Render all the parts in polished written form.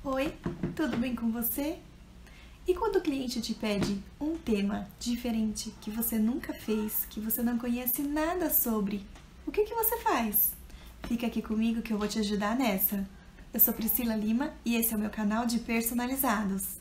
Oi, tudo bem com você? E quando o cliente te pede um tema diferente que você nunca fez, que você não conhece nada sobre, o que você faz? Fica aqui comigo que eu vou te ajudar nessa. Eu sou Priscila Lima e esse é o meu canal de personalizados.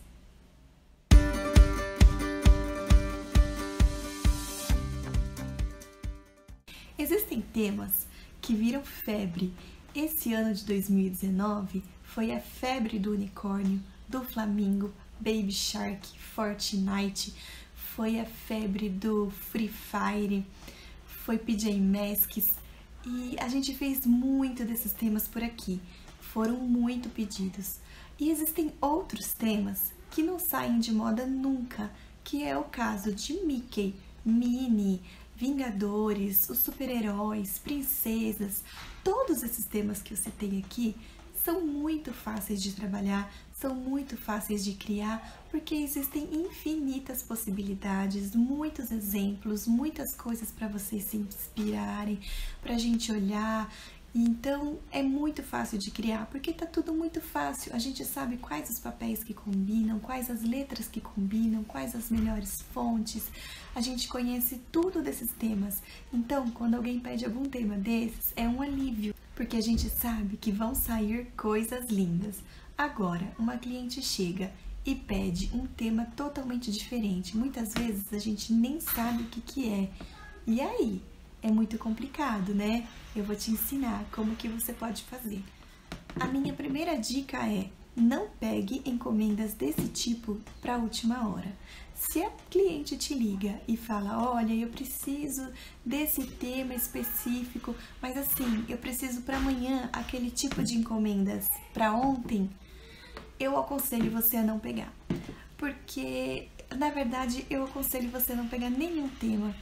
Existem temas que viram febre. Esse ano de 2019 foi a febre do unicórnio, do flamingo, Baby Shark, Fortnite, foi a febre do Free Fire, foi PJ Masks e a gente fez muito desses temas por aqui. Foram muito pedidos. E existem outros temas que não saem de moda nunca, que é o caso de Mickey, Minnie, Vingadores, os super-heróis, princesas. Todos esses temas que eu citei aqui são muito fáceis de trabalhar, são muito fáceis de criar, porque existem infinitas possibilidades, muitos exemplos, muitas coisas para vocês se inspirarem, para a gente olhar. Então é muito fácil de criar, porque tá tudo muito fácil. A gente sabe quais os papéis que combinam, quais as letras que combinam, quais as melhores fontes. A gente conhece tudo desses temas. Então, quando alguém pede algum tema desses, é um alívio, porque a gente sabe que vão sair coisas lindas. Agora, uma cliente chega e pede um tema totalmente diferente. Muitas vezes a gente nem sabe o que é. E aí? É muito complicado, né? Eu vou te ensinar como que você pode fazer. A minha primeira dica é: não pegue encomendas desse tipo para a última hora. Se a cliente te liga e fala: olha, eu preciso desse tema específico, mas assim, eu preciso para amanhã aquele tipo de encomendas para ontem, eu aconselho você a não pegar. Porque, na verdade, eu aconselho você a não pegar nenhum tema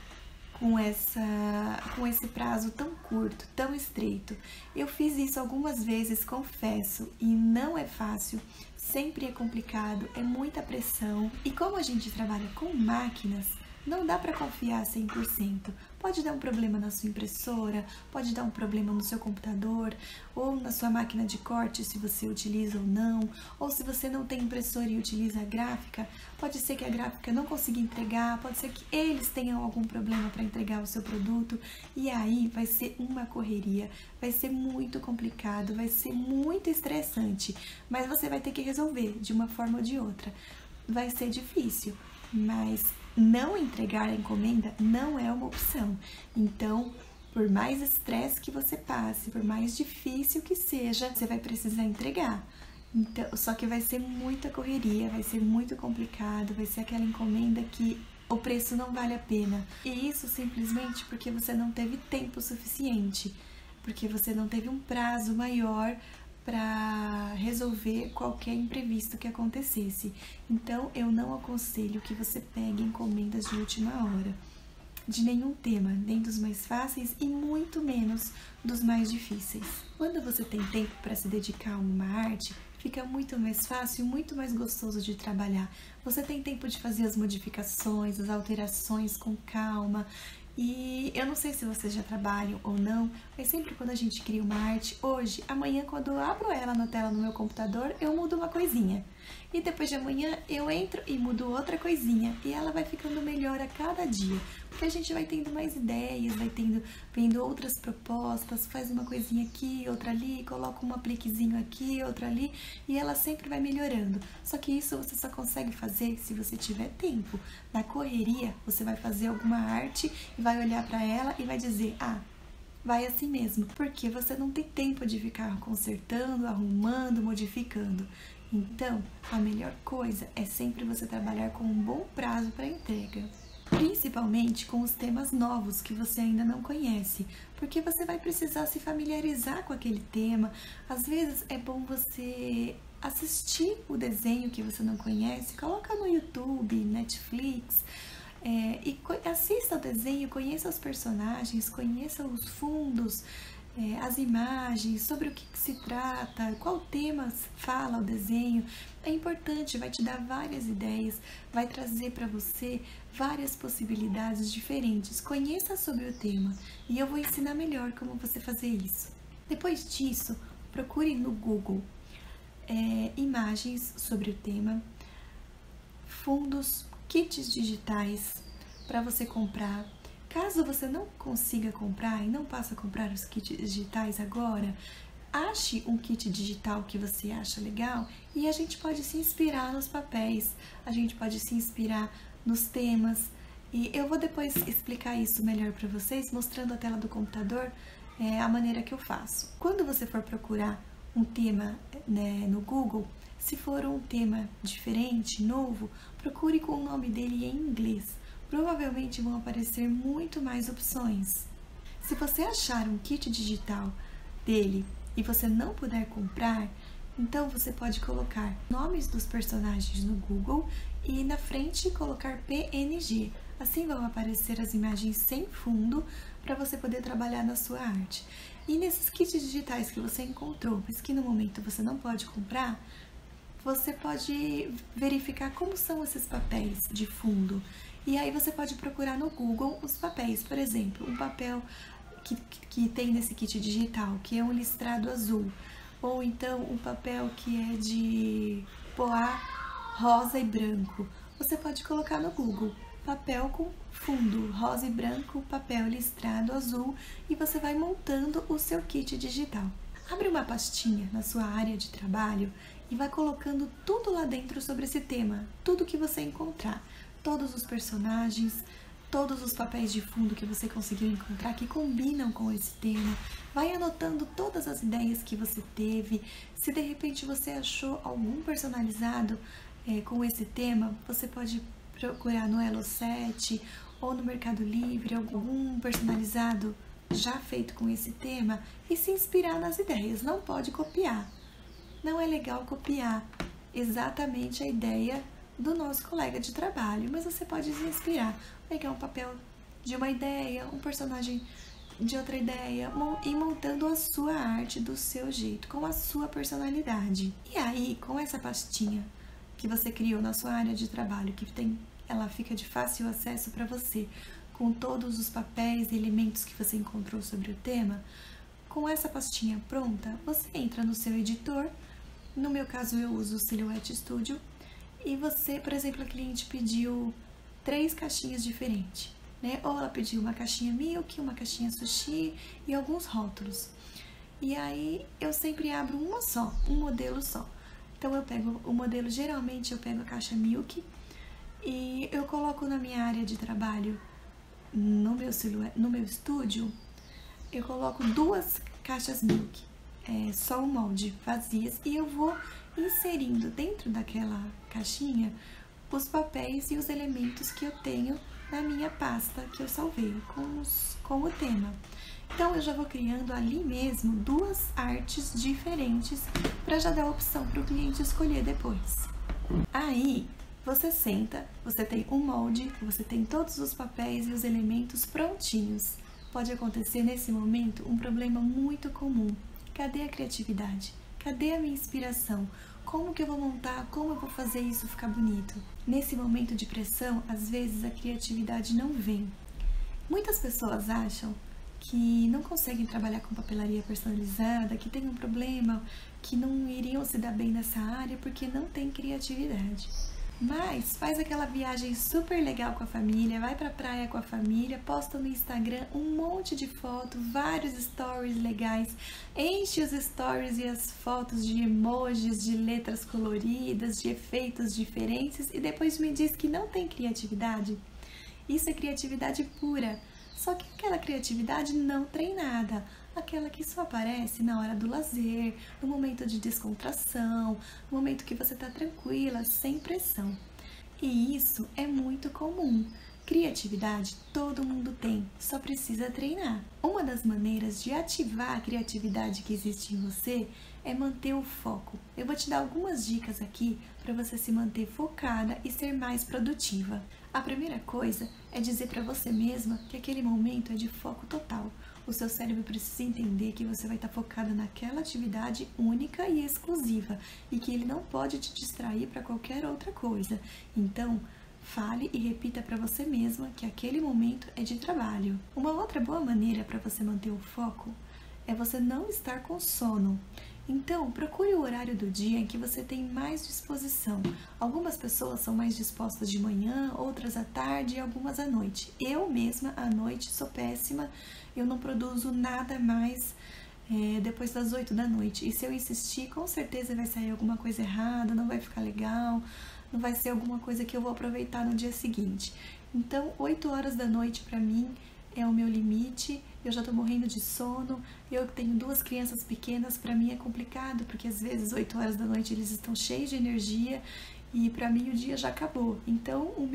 com esse prazo tão curto, tão estreito. Eu fiz isso algumas vezes, confesso, e não é fácil, sempre é complicado, é muita pressão. E como a gente trabalha com máquinas, não dá para confiar 100%. Pode dar um problema na sua impressora, pode dar um problema no seu computador, ou na sua máquina de corte, se você utiliza ou não, ou se você não tem impressora e utiliza a gráfica, pode ser que a gráfica não consiga entregar, pode ser que eles tenham algum problema para entregar o seu produto, e aí vai ser uma correria, vai ser muito complicado, vai ser muito estressante, mas você vai ter que resolver de uma forma ou de outra. Vai ser difícil, mas não entregar a encomenda não é uma opção. Então, por mais estresse que você passe, por mais difícil que seja, você vai precisar entregar. Então, só que vai ser muita correria, vai ser muito complicado, vai ser aquela encomenda que o preço não vale a pena. E isso simplesmente porque você não teve tempo suficiente, porque você não teve um prazo maior para resolver qualquer imprevisto que acontecesse. Então, eu não aconselho que você pegue encomendas de última hora, de nenhum tema, nem dos mais fáceis e muito menos dos mais difíceis. Quando você tem tempo para se dedicar a uma arte, fica muito mais fácil, muito mais gostoso de trabalhar. Você tem tempo de fazer as modificações, as alterações com calma. E eu não sei se vocês já trabalham ou não, mas sempre quando a gente cria uma arte, hoje, amanhã, quando eu abro ela na tela no meu computador, eu mudo uma coisinha. E depois de amanhã eu entro e mudo outra coisinha. E ela vai ficando melhor a cada dia. Porque a gente vai tendo mais ideias, vai vendo outras propostas, faz uma coisinha aqui, outra ali, coloca um apliquezinho aqui, outra ali, e ela sempre vai melhorando. Só que isso você só consegue fazer se você tiver tempo. Na correria, você vai fazer alguma arte e vai olhar para ela e vai dizer: ah, vai assim mesmo, porque você não tem tempo de ficar consertando, arrumando, modificando. Então, a melhor coisa é sempre você trabalhar com um bom prazo para entrega, principalmente com os temas novos que você ainda não conhece, porque você vai precisar se familiarizar com aquele tema. Às vezes é bom você assistir o desenho que você não conhece, coloca no YouTube, Netflix, e assista o desenho, conheça os personagens, conheça os fundos, as imagens, sobre o que se trata, qual tema fala o desenho. É importante, vai te dar várias ideias, vai trazer para você várias possibilidades diferentes. Conheça sobre o tema e eu vou ensinar melhor como você fazer isso. Depois disso, procure no Google imagens sobre o tema, fundos, kits digitais para você comprar. Caso você não consiga comprar e não possa comprar os kits digitais agora, ache um kit digital que você acha legal e a gente pode se inspirar nos papéis, a gente pode se inspirar nos temas. E eu vou depois explicar isso melhor para vocês, mostrando a tela do computador, a maneira que eu faço. Quando você for procurar um tema, né, no Google, se for um tema diferente, novo, procure com o nome dele em inglês. Provavelmente vão aparecer muito mais opções. Se você achar um kit digital dele e você não puder comprar, então você pode colocar nomes dos personagens no Google e na frente colocar PNG. Assim vão aparecer as imagens sem fundo para você poder trabalhar na sua arte. E nesses kits digitais que você encontrou, mas que no momento você não pode comprar, você pode verificar como são esses papéis de fundo. E aí você pode procurar no Google os papéis, por exemplo, um papel que tem nesse kit digital, que é um listrado azul, ou então um papel que é de poá rosa e branco. Você pode colocar no Google, papel com fundo rosa e branco, papel listrado azul, e você vai montando o seu kit digital. Abre uma pastinha na sua área de trabalho e vai colocando tudo lá dentro sobre esse tema, tudo que você encontrar, todos os personagens, todos os papéis de fundo que você conseguiu encontrar que combinam com esse tema. Vai anotando todas as ideias que você teve. Se de repente você achou algum personalizado com esse tema, você pode procurar no Elo7 ou no Mercado Livre algum personalizado já feito com esse tema e se inspirar nas ideias. Não pode copiar. Não é legal copiar exatamente a ideia do nosso colega de trabalho, mas você pode se inspirar, pegar um papel de uma ideia, um personagem de outra ideia e montando a sua arte do seu jeito, com a sua personalidade. E aí, com essa pastinha que você criou na sua área de trabalho, ela fica de fácil acesso para você, com todos os papéis e elementos que você encontrou sobre o tema, com essa pastinha pronta, você entra no seu editor. No meu caso, eu uso o Silhouette Studio. E você, por exemplo, a cliente pediu 3 caixinhas diferentes, né? Ou ela pediu uma caixinha milk, uma caixinha sushi e alguns rótulos. E aí eu sempre abro uma só, um modelo só. Então eu pego o modelo, geralmente eu pego a caixa milk e eu coloco na minha área de trabalho, no meu estúdio, eu coloco 2 caixas milk, só o molde, vazias, e eu vou inserindo dentro daquela caixinha os papéis e os elementos que eu tenho na minha pasta que eu salvei com o tema. Então eu já vou criando ali mesmo 2 artes diferentes para já dar a opção para o cliente escolher depois. Aí você senta, você tem um molde, você tem todos os papéis e os elementos prontinhos. Pode acontecer nesse momento um problema muito comum. Cadê a criatividade? Cadê a minha inspiração? Como que eu vou montar? Como eu vou fazer isso ficar bonito? Nesse momento de pressão, às vezes a criatividade não vem. Muitas pessoas acham que não conseguem trabalhar com papelaria personalizada, que tem um problema, que não iriam se dar bem nessa área porque não tem criatividade. Mas faz aquela viagem super legal com a família, vai pra praia com a família, posta no Instagram um monte de fotos, vários stories legais, enche os stories e as fotos de emojis, de letras coloridas, de efeitos diferentes e depois me diz que não tem criatividade. Isso é criatividade pura, só que aquela criatividade não treinada, aquela que só aparece na hora do lazer, no momento de descontração, no momento que você está tranquila, sem pressão. E isso é muito comum. Criatividade todo mundo tem, só precisa treinar. Uma das maneiras de ativar a criatividade que existe em você é manter o foco. Eu vou te dar algumas dicas aqui para você se manter focada e ser mais produtiva. A primeira coisa é dizer para você mesma que aquele momento é de foco total. O seu cérebro precisa entender que você vai estar focada naquela atividade única e exclusiva e que ele não pode te distrair para qualquer outra coisa. Então, fale e repita para você mesma que aquele momento é de trabalho. Uma outra boa maneira para você manter o foco é você não estar com sono. Então, procure o horário do dia em que você tem mais disposição. Algumas pessoas são mais dispostas de manhã, outras à tarde e algumas à noite. Eu mesma, à noite, sou péssima, eu não produzo nada mais depois das 8 da noite. E se eu insistir, com certeza vai sair alguma coisa errada, não vai ficar legal, não vai ser alguma coisa que eu vou aproveitar no dia seguinte. Então, 8 horas da noite para mim é o meu limite. Eu já tô morrendo de sono, eu tenho 2 crianças pequenas, para mim é complicado, porque às vezes 8 horas da noite eles estão cheios de energia e para mim o dia já acabou. Então, o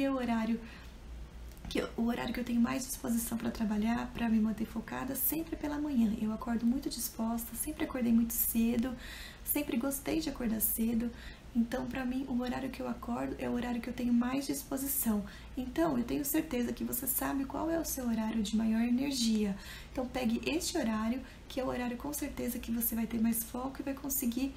horário que eu tenho mais disposição para trabalhar, para me manter focada, sempre pela manhã. Eu acordo muito disposta, sempre acordei muito cedo, sempre gostei de acordar cedo. Então, para mim, o horário que eu acordo é o horário que eu tenho mais disposição. Então, eu tenho certeza que você sabe qual é o seu horário de maior energia. Então, pegue este horário, que é o horário com certeza que você vai ter mais foco e vai conseguir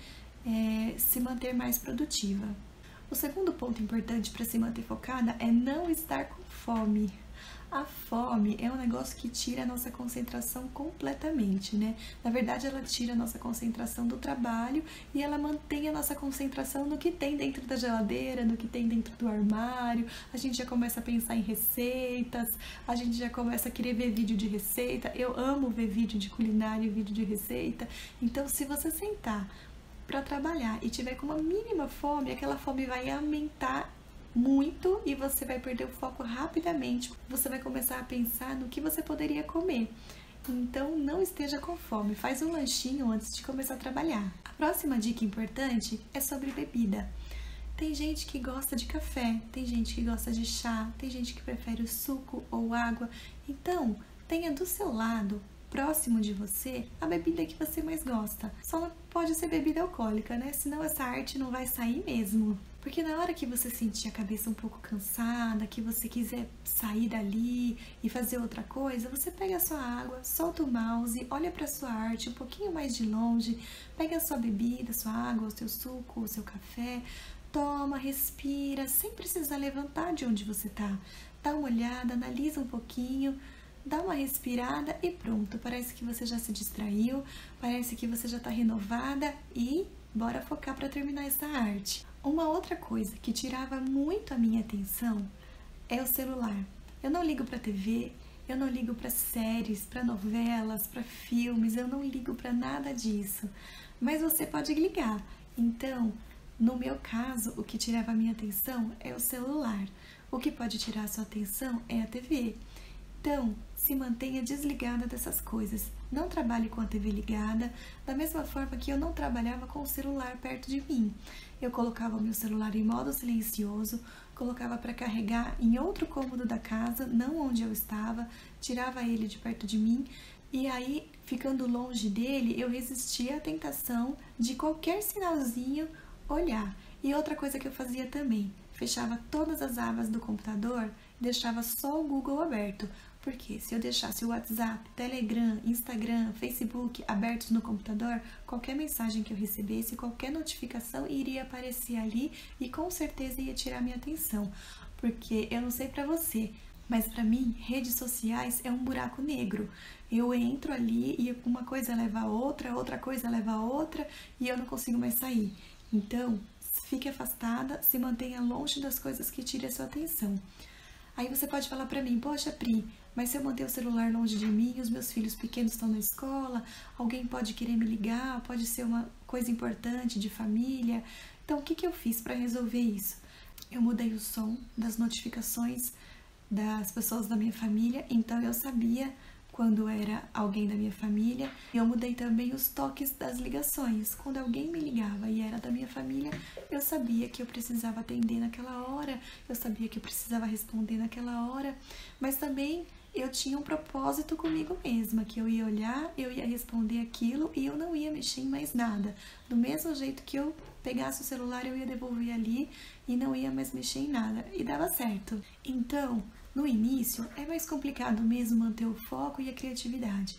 se manter mais produtiva. O segundo ponto importante para se manter focada é não estar com fome. A fome é um negócio que tira a nossa concentração completamente, né? Na verdade, ela tira a nossa concentração do trabalho e ela mantém a nossa concentração no que tem dentro da geladeira, no que tem dentro do armário. A gente já começa a pensar em receitas, a gente já começa a querer ver vídeo de receita. Eu amo ver vídeo de culinária e vídeo de receita. Então, se você sentar para trabalhar e tiver com uma mínima fome, aquela fome vai aumentar muito e você vai perder o foco rapidamente. Você vai começar a pensar no que você poderia comer. Então, não esteja com fome. Faz um lanchinho antes de começar a trabalhar. A próxima dica importante é sobre bebida. Tem gente que gosta de café, tem gente que gosta de chá, tem gente que prefere o suco ou água. Então, tenha do seu lado, próximo de você, a bebida que você mais gosta. Só não pode ser bebida alcoólica, né? Senão essa arte não vai sair mesmo. Porque na hora que você sentir a cabeça um pouco cansada, que você quiser sair dali e fazer outra coisa, você pega a sua água, solta o mouse, olha para sua arte um pouquinho mais de longe, pega a sua bebida, a sua água, o seu suco, o seu café, toma, respira, sem precisar levantar de onde você tá. Dá uma olhada, analisa um pouquinho, dá uma respirada e pronto. Parece que você já se distraiu, parece que você já está renovada e bora focar para terminar essa arte. Uma outra coisa que tirava muito a minha atenção é o celular. Eu não ligo para TV, eu não ligo para séries, para novelas, para filmes, eu não ligo para nada disso. Mas você pode ligar. Então, no meu caso, o que tirava a minha atenção é o celular. O que pode tirar a sua atenção é a TV. Então, se mantenha desligada dessas coisas. Não trabalhe com a TV ligada, da mesma forma que eu não trabalhava com o celular perto de mim. Eu colocava o meu celular em modo silencioso, colocava para carregar em outro cômodo da casa, não onde eu estava, tirava ele de perto de mim e aí, ficando longe dele, eu resistia à tentação de qualquer sinalzinho olhar. E outra coisa que eu fazia também, fechava todas as abas do computador e deixava só o Google aberto. Porque se eu deixasse o WhatsApp, Telegram, Instagram, Facebook abertos no computador, qualquer mensagem que eu recebesse, qualquer notificação iria aparecer ali e com certeza ia tirar minha atenção. Porque eu não sei pra você, mas pra mim, redes sociais é um buraco negro. Eu entro ali e uma coisa leva a outra, outra coisa leva a outra e eu não consigo mais sair. Então, fique afastada, se mantenha longe das coisas que tirem a sua atenção. Aí você pode falar pra mim, poxa Pri, mas se eu manter o celular longe de mim, os meus filhos pequenos estão na escola, alguém pode querer me ligar, pode ser uma coisa importante de família. Então, o que eu fiz para resolver isso? Eu mudei o som das notificações das pessoas da minha família, então eu sabia quando era alguém da minha família. Eu mudei também os toques das ligações. Quando alguém me ligava e era da minha família, eu sabia que eu precisava atender naquela hora, eu sabia que eu precisava responder naquela hora, mas também eu tinha um propósito comigo mesma, que eu ia olhar, eu ia responder aquilo e eu não ia mexer em mais nada. Do mesmo jeito que eu pegasse o celular, eu ia devolver ali e não ia mais mexer em nada. E dava certo. Então, no início, é mais complicado mesmo manter o foco e a criatividade.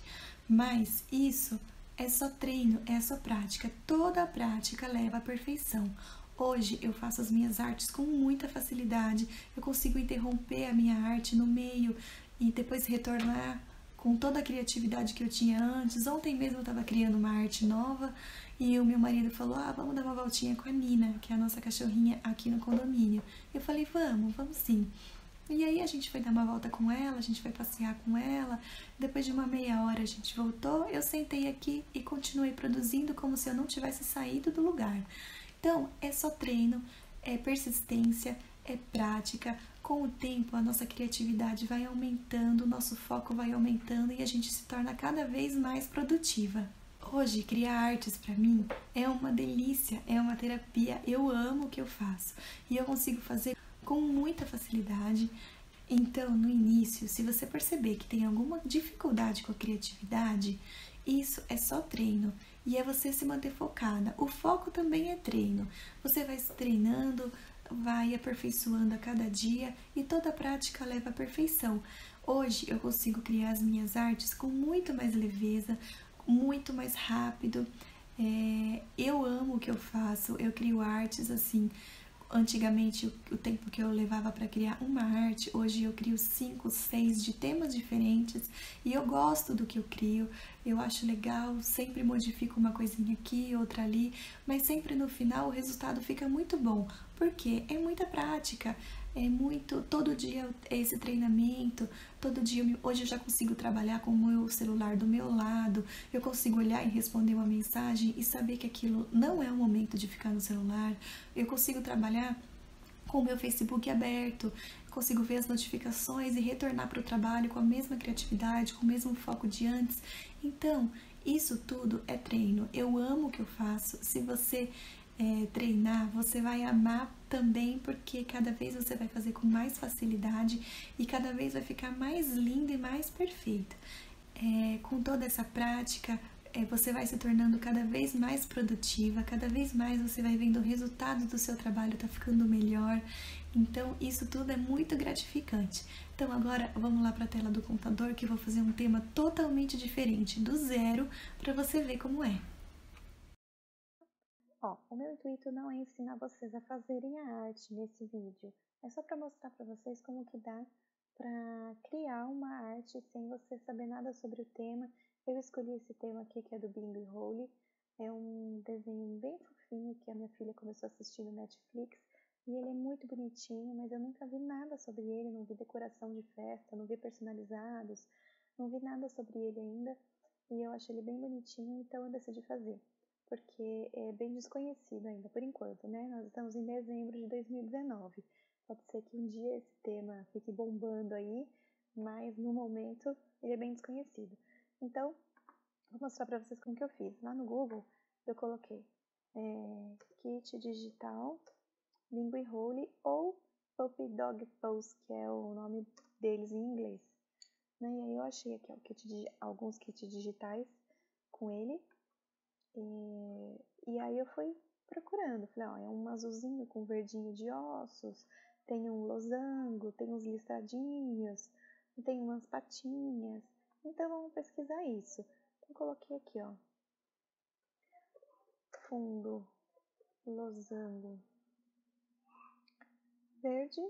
Mas isso é só treino, é só prática. Toda a prática leva à perfeição. Hoje eu faço as minhas artes com muita facilidade. Eu consigo interromper a minha arte no meio e depois retornar com toda a criatividade que eu tinha antes. Ontem mesmo eu estava criando uma arte nova e o meu marido falou, vamos dar uma voltinha com a Nina, que é a nossa cachorrinha aqui no condomínio. Eu falei, vamos sim. E aí a gente foi dar uma volta com ela, a gente foi passear com ela. Depois de uma meia hora a gente voltou, eu sentei aqui e continuei produzindo como se eu não tivesse saído do lugar. Então, é só treino, é persistência, é prática. Com o tempo, a nossa criatividade vai aumentando, o nosso foco vai aumentando e a gente se torna cada vez mais produtiva. Hoje, criar artes para mim é uma delícia, é uma terapia. Eu amo o que eu faço e eu consigo fazer com muita facilidade. Então, no início, se você perceber que tem alguma dificuldade com a criatividade, isso é só treino e é você se manter focada. O foco também é treino. Você vai se treinando, vai aperfeiçoando a cada dia e toda prática leva à perfeição. Hoje eu consigo criar as minhas artes com muito mais leveza, muito mais rápido. Eu amo o que eu faço, eu crio artes assim. Antigamente, o tempo que eu levava para criar uma arte, hoje eu crio 5, 6 de temas diferentes e eu gosto do que eu crio, eu acho legal, sempre modifico uma coisinha aqui, outra ali, mas sempre no final o resultado fica muito bom, porque é muita prática, é muito, todo dia é esse treinamento, todo dia, hoje eu já consigo trabalhar com o meu celular do meu lado, eu consigo olhar e responder uma mensagem e saber que aquilo não é o momento de ficar no celular, eu consigo trabalhar com o meu Facebook aberto, consigo ver as notificações e retornar para o trabalho com a mesma criatividade, com o mesmo foco de antes. Então, isso tudo é treino. Eu amo o que eu faço. Se você treinar, você vai amar também, porque cada vez você vai fazer com mais facilidade e cada vez vai ficar mais lindo e mais perfeito. Com toda essa prática, você vai se tornando cada vez mais produtiva, cada vez mais você vai vendo o resultado do seu trabalho, tá ficando melhor. Então, isso tudo é muito gratificante. Então, agora vamos lá para a tela do computador que eu vou fazer um tema totalmente diferente, do zero, para você ver como é. O meu intuito não é ensinar vocês a fazerem a arte nesse vídeo, é só para mostrar para vocês como que dá para criar uma arte sem você saber nada sobre o tema. Eu escolhi esse tema aqui que é do Bingo Hole, é um desenho bem fofinho que a minha filha começou a assistir no Netflix e ele é muito bonitinho, mas eu nunca vi nada sobre ele, não vi decoração de festa, não vi personalizados, não vi nada sobre ele ainda e eu achei ele bem bonitinho, então eu decidi fazer. Porque é bem desconhecido ainda, por enquanto, né? Nós estamos em dezembro de 2019. Pode ser que um dia esse tema fique bombando aí, mas no momento ele é bem desconhecido. Então, vou mostrar para vocês como que eu fiz. Lá no Google, eu coloquei Kit Digital, Bingo Hole ou Puppy Dog Pose, que é o nome deles em inglês. E aí eu achei aqui alguns kits digitais com ele. E aí eu fui procurando, falei, é um azulzinho com verdinho de ossos, tem um losango, tem uns listradinhos, tem umas patinhas, então vamos pesquisar isso. Então coloquei aqui, fundo, losango verde,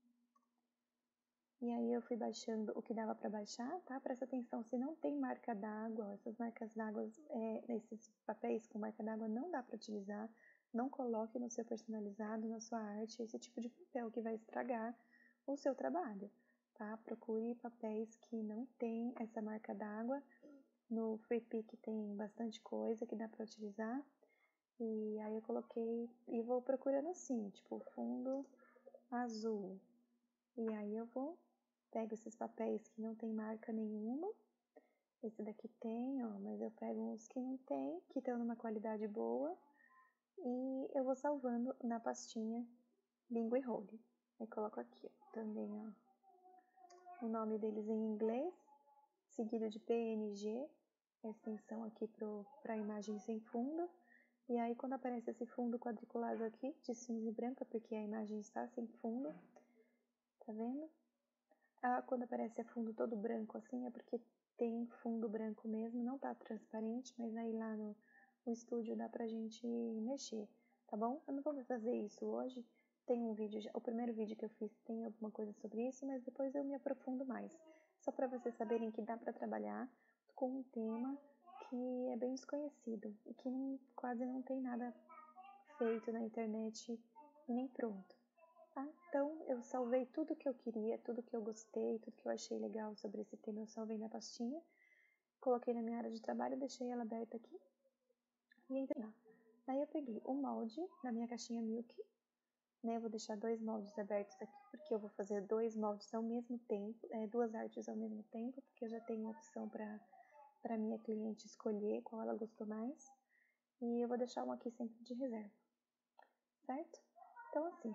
e aí eu fui baixando o que dava para baixar, tá? Presta atenção, se não tem marca d'água, essas marcas d'água, esses papéis com marca d'água não dá para utilizar, não coloque no seu personalizado, na sua arte, esse tipo de papel que vai estragar o seu trabalho, tá? Procure papéis que não tem essa marca d'água, no Free Pick tem bastante coisa que dá para utilizar, e aí eu coloquei, e vou procurando assim, tipo fundo azul, e aí eu pego esses papéis que não tem marca nenhuma, esse daqui tem, mas eu pego uns que não tem, que estão numa qualidade boa, e eu vou salvando na pastinha Bingo Hole. Aí coloco aqui também, o nome deles em inglês, seguido de PNG, a extensão aqui para a imagem sem fundo, e aí quando aparece esse fundo quadriculado aqui, de cinza e branca, porque a imagem está sem fundo, tá vendo? Quando aparece fundo todo branco assim, é porque tem fundo branco mesmo, não tá transparente, mas aí lá no estúdio dá pra gente mexer, tá bom? Eu não vou fazer isso hoje, tem um vídeo, o primeiro vídeo que eu fiz tem alguma coisa sobre isso, mas depois eu me aprofundo mais. Só para vocês saberem que dá para trabalhar com um tema que é bem desconhecido e que quase não tem nada feito na internet e nem pronto. Tá? Então, eu salvei tudo que eu queria, tudo que eu gostei, tudo que eu achei legal sobre esse tema, eu salvei na pastinha, coloquei na minha área de trabalho, deixei ela aberta aqui e entrei lá. Aí eu peguei o molde da minha caixinha Milk, né? Eu vou deixar 2 moldes abertos aqui, porque eu vou fazer 2 moldes ao mesmo tempo, 2 artes ao mesmo tempo, porque eu já tenho opção para minha cliente escolher qual ela gostou mais. E eu vou deixar um aqui sempre de reserva, certo? Então, assim,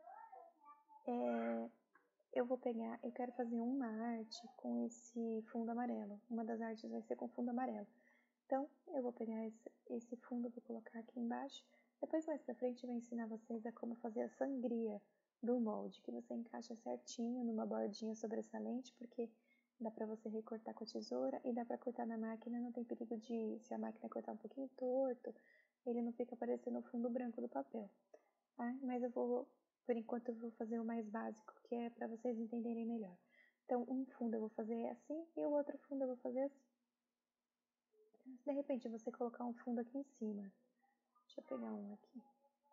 eu quero fazer uma arte com esse fundo amarelo. Uma das artes vai ser com fundo amarelo. Então, eu vou pegar esse fundo, vou colocar aqui embaixo. Depois, mais pra frente, eu vou ensinar vocês a como fazer a sangria do molde, que você encaixa certinho numa bordinha sobressalente, porque dá pra você recortar com a tesoura e dá pra cortar na máquina, não tem perigo de, se a máquina cortar um pouquinho torto, ele não fica parecendo o fundo branco do papel, tá? Mas por enquanto eu vou fazer o mais básico, que é pra vocês entenderem melhor. Então, um fundo eu vou fazer assim e o outro fundo eu vou fazer assim. Se de repente você colocar um fundo aqui em cima, deixa eu pegar um aqui.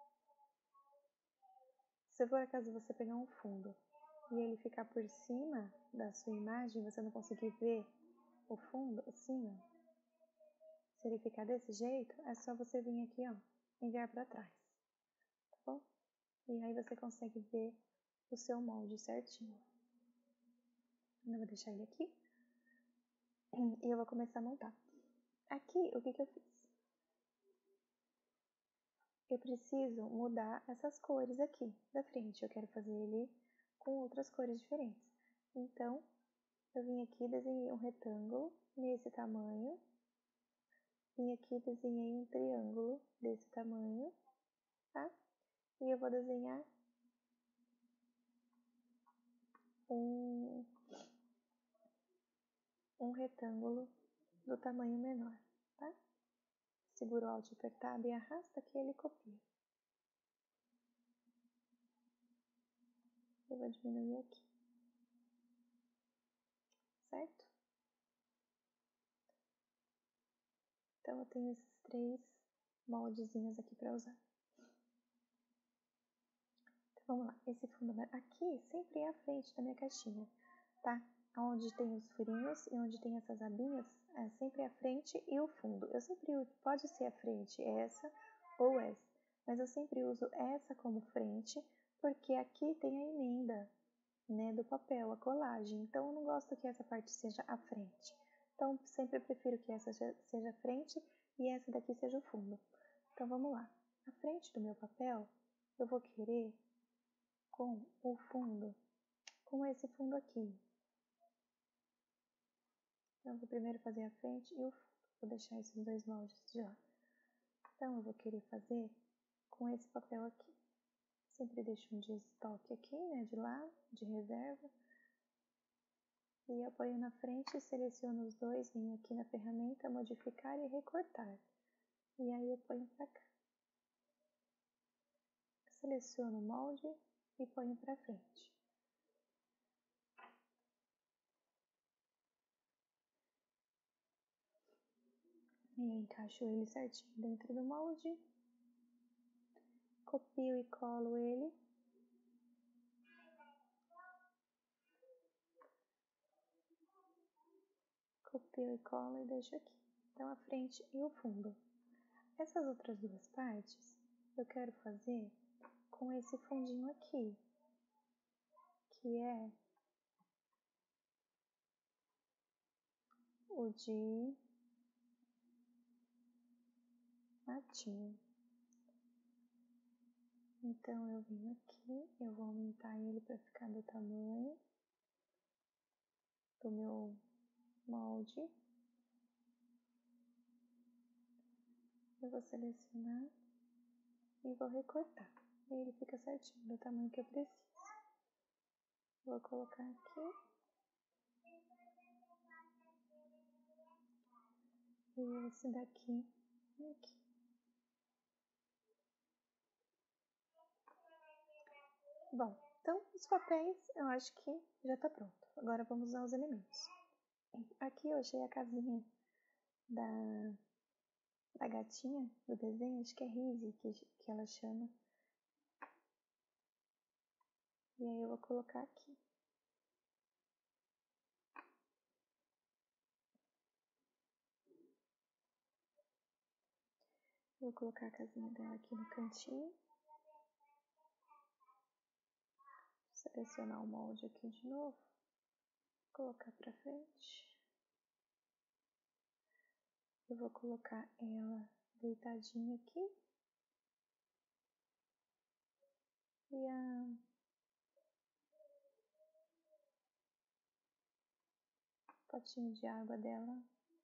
Se por acaso você pegar um fundo e ele ficar por cima da sua imagem, você não conseguir ver o fundo, assim, ó. Se ele ficar desse jeito, é só você vir aqui, ó, enviar para trás, tá bom? E aí você consegue ver o seu molde certinho. Eu vou deixar ele aqui e eu vou começar a montar. Aqui, o que eu fiz? Eu preciso mudar essas cores aqui da frente. Eu quero fazer ele com outras cores diferentes. Então, eu vim aqui, desenhei um retângulo nesse tamanho. Vim aqui, desenhei um triângulo desse tamanho, tá? E eu vou desenhar um retângulo do tamanho menor, tá? Segura o Alt apertado e arrasta que ele copia. Eu vou diminuir aqui, certo? Então, eu tenho esses 3 moldezinhos aqui para usar. Então, vamos lá. Esse fundo aqui sempre é a frente da minha caixinha, tá? Onde tem os furinhos e onde tem essas abinhas, é sempre a frente e o fundo. Eu sempre uso, pode ser a frente essa ou essa, mas eu sempre uso essa como frente, porque aqui tem a emenda, né, do papel, a colagem. Então, eu não gosto que essa parte seja a frente. Então, sempre prefiro que essa seja a frente e essa daqui seja o fundo. Então, vamos lá. A frente do meu papel, eu vou querer com o fundo, com esse fundo aqui. Então, eu vou primeiro fazer a frente e o fundo. Vou deixar esses 2 moldes de lado. Então, eu vou querer fazer com esse papel aqui. Sempre deixo um de estoque aqui, né, de lado, de reserva. E apoio na frente, seleciono os 2, venho aqui na ferramenta, modificar e recortar. E aí eu ponho para cá. Seleciono o molde e ponho para frente. E eu encaixo ele certinho dentro do molde. Copio e colo ele. Copio e colo e deixo aqui. Então, a frente e o fundo. Essas outras 2 partes, eu quero fazer com esse fundinho aqui, que é o de matinho. Então, eu venho aqui, eu vou aumentar ele para ficar do tamanho do meu molde. Eu vou selecionar e vou recortar. E ele fica certinho do tamanho que eu preciso. Vou colocar aqui. E esse daqui aqui. Bom, Então, os papéis eu acho que já tá pronto. Agora vamos usar os elementos. Aqui eu achei a casinha da gatinha do desenho, acho que é Rizzy que ela chama. E aí eu vou colocar aqui. Vou colocar a casinha dela aqui no cantinho. Selecionar o molde aqui de novo. Colocar pra frente. Eu vou colocar ela deitadinha aqui. E a potinho de água dela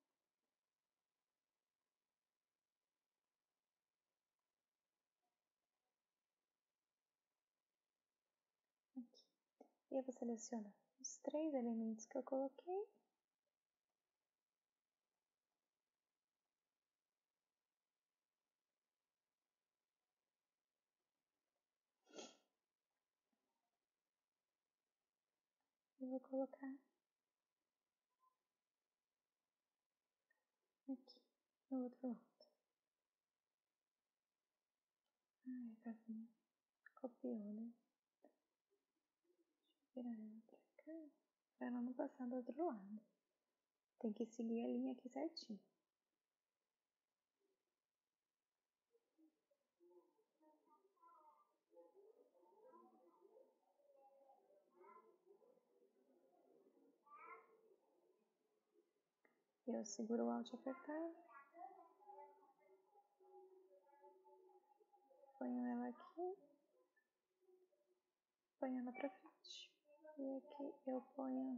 aqui. E eu vou selecionar os 3 elementos que eu coloquei. E vou colocar aqui no outro lado. Ai, a casinha copiou, né? Deixa eu virar ela pra cá, pra ela não passar do outro lado. Tem que seguir a linha aqui certinho. Eu seguro o Alt apertado. Ponho ela aqui. Ponho ela pra frente. E aqui eu ponho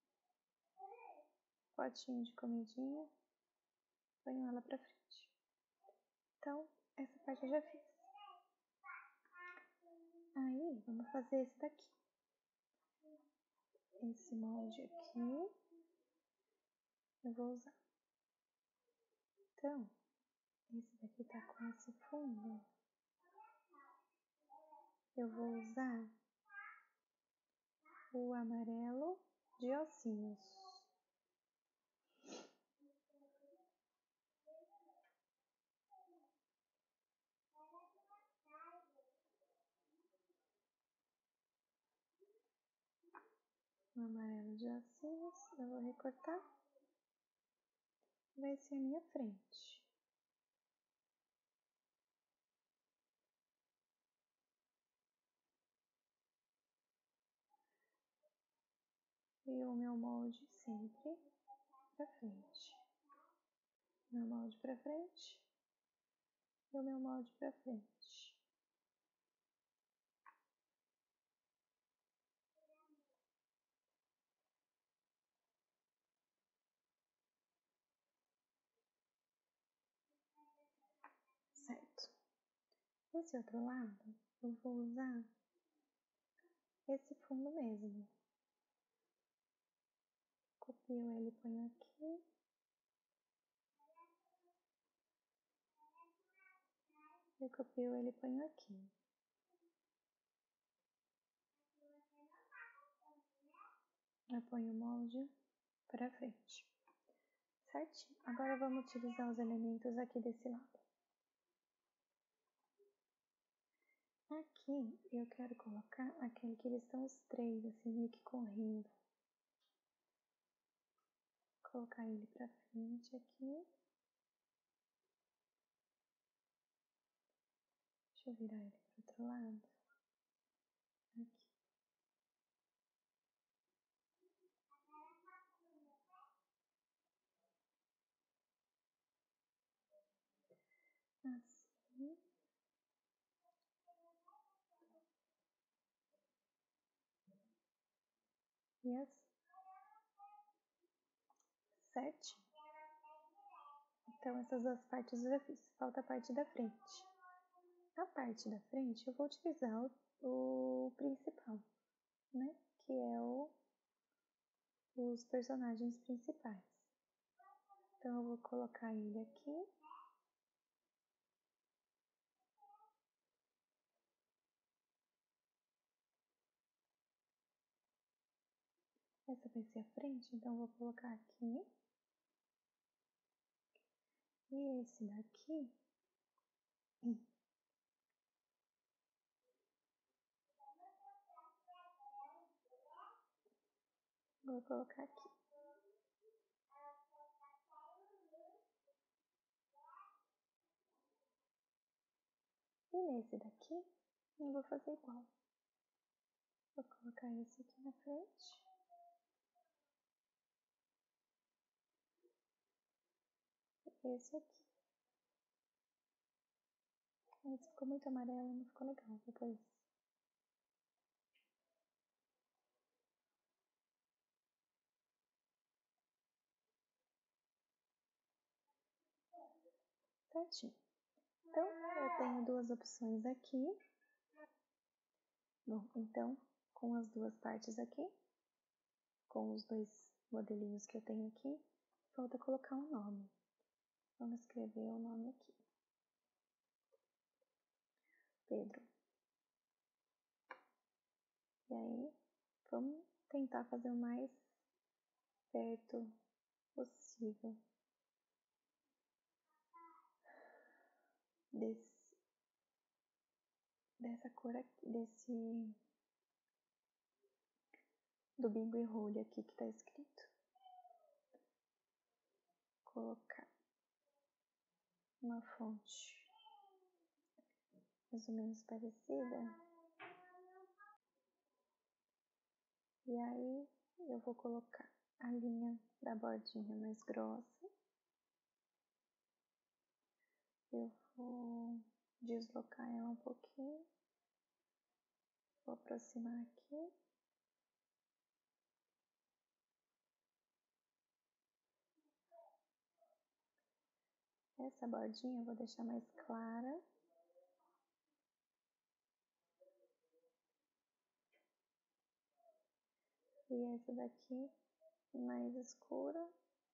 potinho de comidinha. Ponho ela pra frente. Então, essa parte eu já fiz. Aí, vamos fazer esse daqui. Esse molde aqui eu vou usar. Então, esse daqui tá com esse fundo. Eu vou usar o amarelo de ossinhos. O amarelo de ossinhos, eu vou recortar. Vai ser a minha frente. E o meu molde sempre pra frente. Meu molde pra frente. E o meu molde pra frente. Certo. Esse outro lado, eu vou usar esse fundo mesmo. Copio ele e ponho aqui. Eu copio ele e ponho aqui. Eu ponho o molde pra frente. Certinho. Agora vamos utilizar os elementos aqui desse lado. Aqui eu quero colocar aquele que eles estão os 3, assim, meio que correndo. Colocar ele pra frente aqui. Deixa eu virar ele pro outro lado. Aqui. Assim. E assim. Certo? Então, essas duas partes eu já fiz. Falta a parte da frente. A parte da frente eu vou utilizar o principal, né? Que é os personagens principais. Então, eu vou colocar ele aqui. Essa vai ser a frente, então eu vou colocar aqui. E esse daqui, vou colocar aqui. E nesse daqui, eu vou fazer igual. Vou colocar esse aqui na frente. Esse aqui. Mas ficou muito amarelo, não ficou legal depois. Certinho. Então, eu tenho duas opções aqui. Bom, então, com as duas partes aqui, com os dois modelinhos que eu tenho aqui, falta colocar um nome. Vamos escrever o nome aqui. Pedro. E aí, vamos tentar fazer o mais perto possível dessa cor aqui, do Bingo e Role aqui que tá escrito. Colocar uma fonte mais ou menos parecida. E aí eu vou colocar a linha da bordinha mais grossa. Eu vou deslocar ela um pouquinho. Vou aproximar aqui. Essa bordinha eu vou deixar mais clara. E essa daqui mais escura.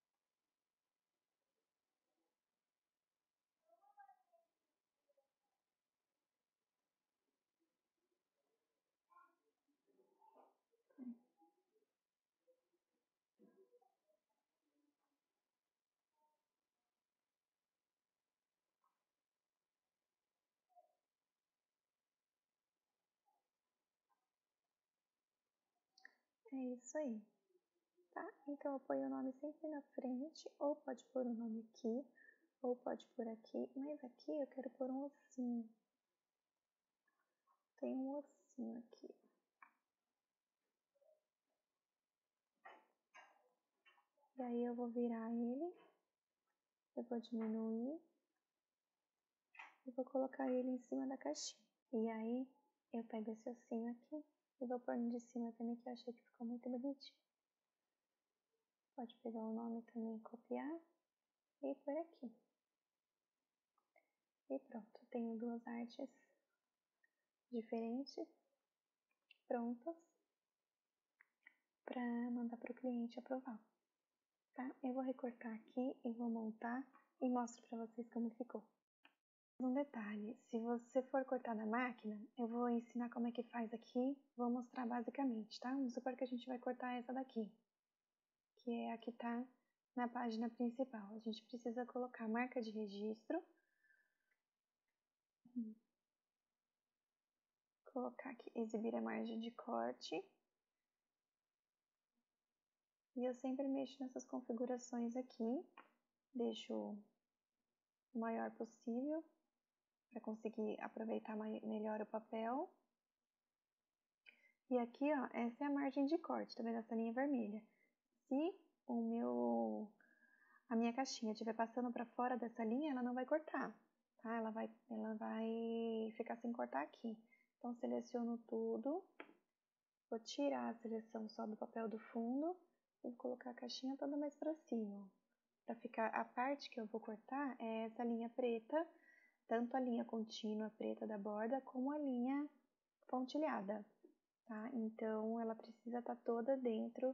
É isso aí, tá? Então eu ponho o nome sempre na frente, ou pode pôr o nome aqui, ou pode pôr aqui, mas aqui eu quero pôr um ossinho. Tem um ossinho aqui. E aí eu vou virar ele, eu vou diminuir e vou colocar ele em cima da caixinha. E aí eu pego esse ossinho aqui e vou pôr no de cima também, que eu achei que ficou muito bonitinho. Pode pegar o nome também, copiar e pôr aqui. E pronto, tenho duas artes diferentes prontas para mandar para o cliente aprovar, tá? Eu vou recortar aqui e vou montar e mostro para vocês como ficou. Um detalhe, se você for cortar na máquina, eu vou ensinar como é que faz aqui, vou mostrar basicamente, tá? Vamos supor que a gente vai cortar essa daqui, que é a que tá na página principal. A gente precisa colocar a marca de registro, colocar aqui, exibir a margem de corte. E eu sempre mexo nessas configurações aqui, deixo o maior possível para conseguir aproveitar melhor o papel. E aqui, ó, essa é a margem de corte, tá vendo essa linha vermelha? Se a minha caixinha estiver passando para fora dessa linha, ela não vai cortar, tá? Ela vai ficar sem cortar aqui. Então, seleciono tudo, vou tirar a seleção só do papel do fundo e vou colocar a caixinha toda mais para cima. Para ficar, a parte que eu vou cortar é essa linha preta, tanto a linha contínua preta da borda, como a linha pontilhada, tá? Então, ela precisa estar toda dentro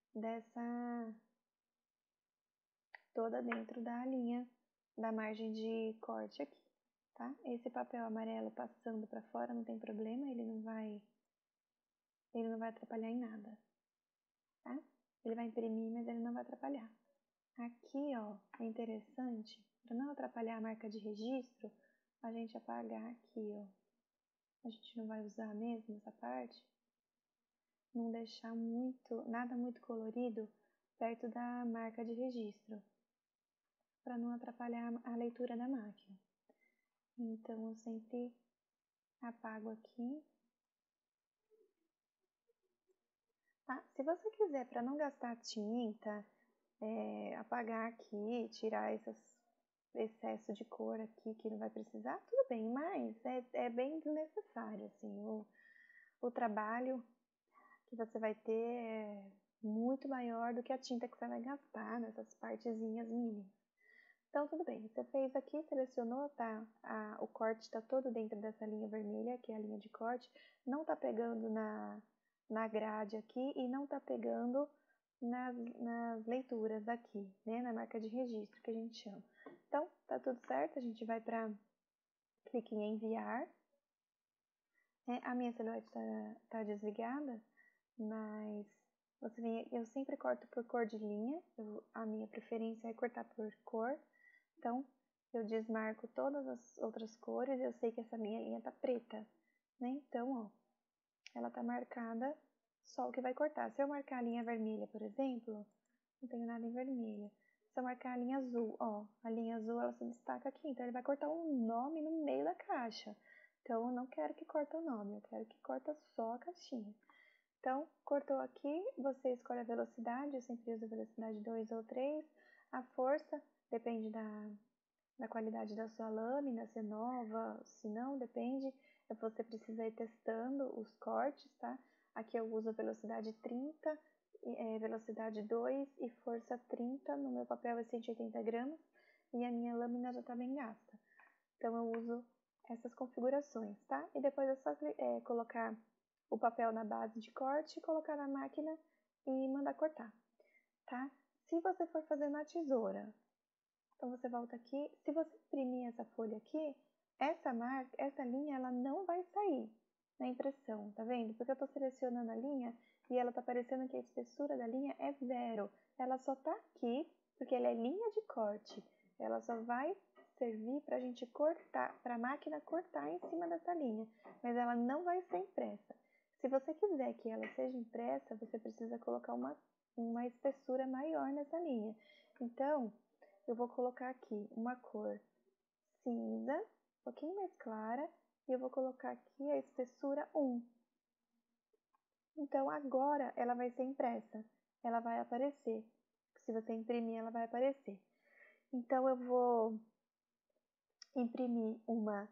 da linha, da margem de corte aqui, tá? Esse papel amarelo passando para fora não tem problema, ele não vai atrapalhar em nada. tá? Ele vai imprimir, mas ele não vai atrapalhar. Aqui, ó, é interessante, para não atrapalhar a marca de registro, a gente apagar aqui, ó. A gente não vai usar mesmo essa parte. Não deixar nada muito colorido perto da marca de registro, para não atrapalhar a leitura da máquina. Então, eu sempre apago aqui. Tá? Se você quiser, para não gastar tinta, apagar aqui, tirar esse excesso de cor aqui que não vai precisar, tudo bem, mas é bem desnecessário, assim, o trabalho que você vai ter é muito maior do que a tinta que você vai gastar nessas partezinhas mínimas. Então, tudo bem, você fez aqui, selecionou, tá? O corte está todo dentro dessa linha vermelha, que é a linha de corte, não tá pegando na grade aqui e não tá pegando nas leituras aqui, né? Na marca de registro, que a gente chama. Então, tá tudo certo, a gente vai para clique em enviar. A minha silhuete tá desligada, mas eu sempre corto por cor de linha, a minha preferência é cortar por cor, então eu desmarco todas as outras cores, eu sei que essa minha linha tá preta, né? Então, ó, ela tá marcada só o que vai cortar. Se eu marcar a linha vermelha, por exemplo, não tenho nada em vermelho. Se eu marcar a linha azul, ó, a linha azul ela se destaca aqui, então ele vai cortar um nome no meio da caixa. Então, eu não quero que corte o nome, eu quero que corta só a caixinha. Então, cortou aqui, você escolhe a velocidade, eu sempre uso a velocidade 2 ou 3. A força, depende da qualidade da sua lâmina, se é nova, se não, depende. Você precisa ir testando os cortes, tá? Aqui eu uso velocidade 30, velocidade 2 e força 30. No meu papel é 180 gramas e a minha lâmina já está bem gasta. Então, eu uso essas configurações, tá? E depois é só colocar o papel na base de corte, colocar na máquina e mandar cortar, tá? Se você for fazer na tesoura, então você volta aqui, se você imprimir essa folha aqui, essa linha, ela não vai sair na impressão, tá vendo? Porque eu tô selecionando a linha e ela tá aparecendo que a espessura da linha é 0. Ela só tá aqui porque ela é linha de corte. Ela só vai servir pra gente cortar, pra máquina cortar em cima dessa linha, mas ela não vai ser impressa. Se você quiser que ela seja impressa, você precisa colocar uma espessura maior nessa linha. Então, eu vou colocar aqui uma cor cinza, um pouquinho mais clara, e eu vou colocar aqui a espessura 1. Então, agora ela vai ser impressa, ela vai aparecer. Se você imprimir, ela vai aparecer. Então, eu vou imprimir uma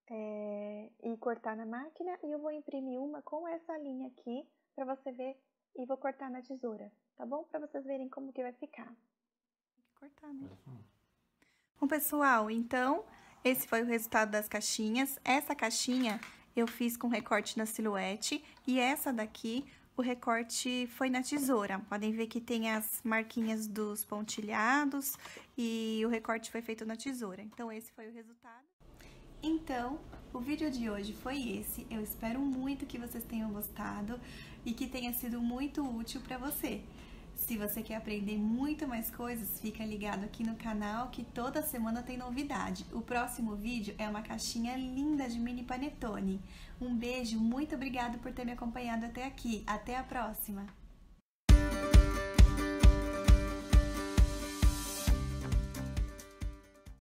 e cortar na máquina, e eu vou imprimir uma com essa linha aqui, para você ver, e vou cortar na tesoura, tá bom? Para vocês verem como que vai ficar. Tem que cortar, né? Bom, pessoal, então, esse foi o resultado das caixinhas. Essa caixinha eu fiz com recorte na silhuete, e essa daqui, o recorte foi na tesoura. Podem ver que tem as marquinhas dos pontilhados, e o recorte foi feito na tesoura. Então, esse foi o resultado. Então, o vídeo de hoje foi esse. Eu espero muito que vocês tenham gostado e que tenha sido muito útil para você. Se você quer aprender muito mais coisas, fica ligado aqui no canal que toda semana tem novidade. O próximo vídeo é uma caixinha linda de mini panetone. Um beijo, muito obrigada por ter me acompanhado até aqui. Até a próxima!